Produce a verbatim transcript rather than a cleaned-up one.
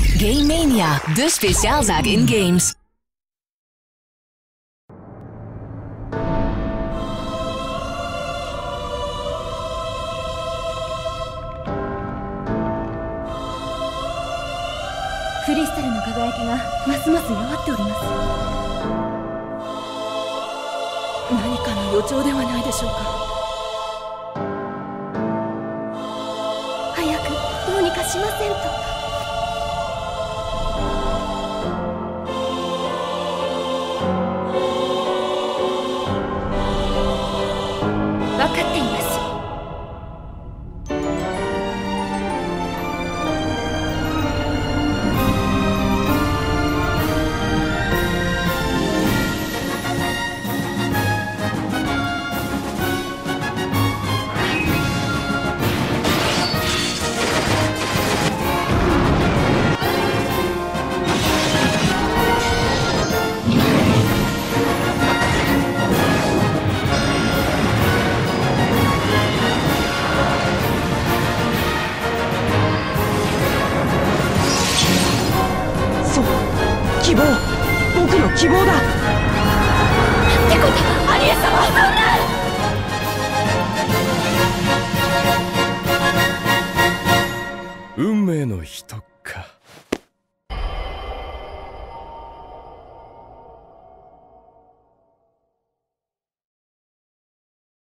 Game Mania, de speciaalzaak in games. クリスタルの輝きがますます弱っております。何かの予兆ではないでしょうか。早くどうにかしませんと。分かっています。 希望、僕の希望だ。 ってことはアリエ様、そんな。 運命の人か。